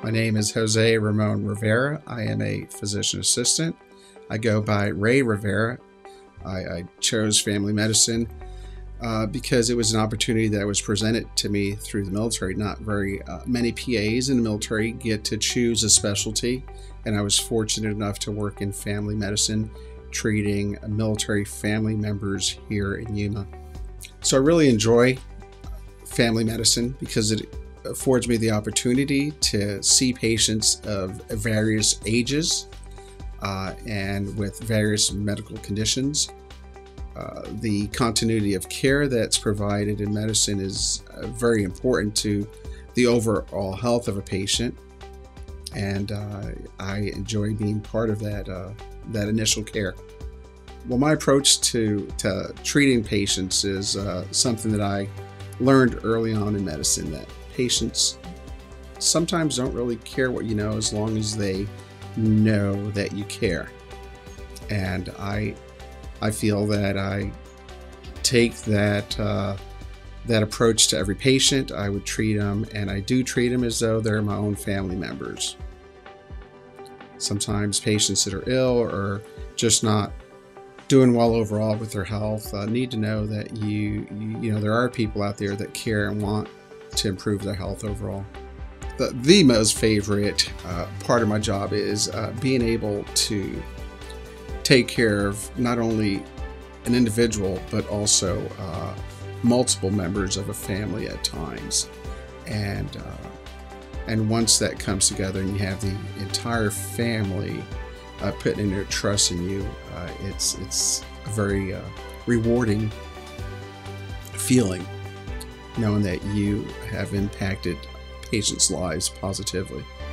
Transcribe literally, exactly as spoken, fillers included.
My name is Jose Ramon Rivera. I am a physician assistant. I go by Ray Rivera. I, I chose family medicine uh, because it was an opportunity that was presented to me through the military. Not very uh, many P As in the military get to choose a specialty, and I was fortunate enough to work in family medicine, treating military family members here in Yuma. So I really enjoy family medicine because it affords me the opportunity to see patients of various ages uh, and with various medical conditions. Uh, the continuity of care that's provided in medicine is uh, very important to the overall health of a patient, and uh, I enjoy being part of that, uh, that initial care. Well, my approach to, to treating patients is uh, something that I learned early on in medicine, that patients sometimes don't really care what you know as long as they know that you care. And I I feel that I take that uh, that approach to every patient. I would treat them, and I do treat them as though they're my own family members. Sometimes patients that are ill or just not doing well overall with their health uh, need to know that you, you you know there are people out there that care and want to improve their health overall. The, the most favorite uh, part of my job is uh, being able to take care of not only an individual but also uh, multiple members of a family at times. And uh, and once that comes together and you have the entire family uh, putting their trust in you, uh, it's it's a very uh, rewarding feeling, knowing that you have impacted patients' lives positively.